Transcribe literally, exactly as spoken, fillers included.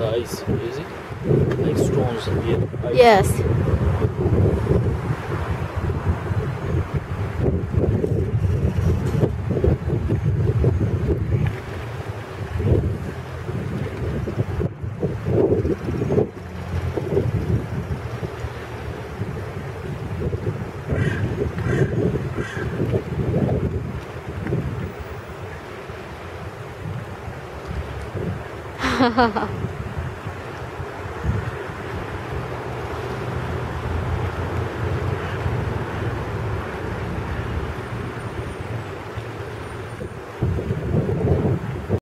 Ice, is it? Like stones here. Ice. Yes.